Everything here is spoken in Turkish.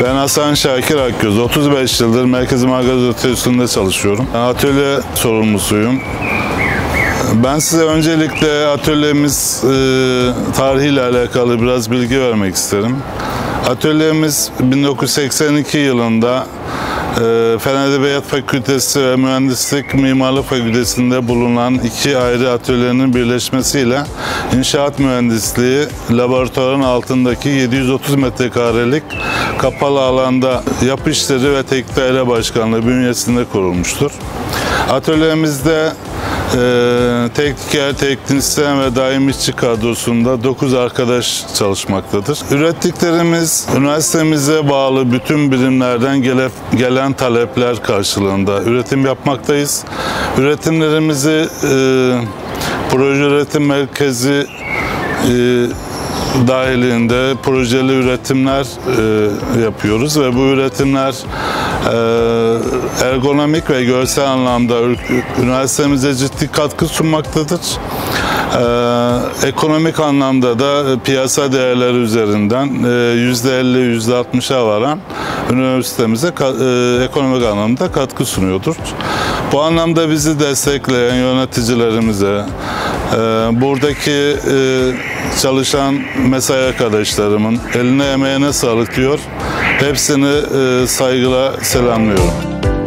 Ben Hasan Şakir Akgöz. 35 yıldır Merkezi Margaret Atölyesi'nde çalışıyorum. Atölye sorumlusuyum. Ben size öncelikle atölyemiz tarihiyle alakalı biraz bilgi vermek isterim. Atölyemiz 1982 yılında Fen Edebiyat Fakültesi ve Mühendislik Mimarlık Fakültesi'nde bulunan iki ayrı atölyenin birleşmesiyle inşaat mühendisliği laboratuvarın altındaki 730 metrekarelik kapalı alanda Yapı İşleri ve Teknik Daire Başkanlığı bünyesinde kurulmuştur. Atölyemizde tekniker, teknisyen ve daim işçi kadrosunda 9 arkadaş çalışmaktadır. Ürettiklerimiz üniversitemize bağlı bütün birimlerden gelen talepler karşılığında üretim yapmaktayız. Üretimlerimizi proje üretim merkezi dahilinde projeli üretimler yapıyoruz ve bu üretimler ergonomik ve görsel anlamda üniversitemize ciddi katkı sunmaktadır. Ekonomik anlamda da piyasa değerleri üzerinden %50, %60'a varan üniversitemize ekonomik anlamda katkı sunuyordur. Bu anlamda bizi destekleyen yöneticilerimize, buradaki çalışan mesai arkadaşlarımın eline emeğine sağlık diyor. Hepsini saygıyla selamlıyorum.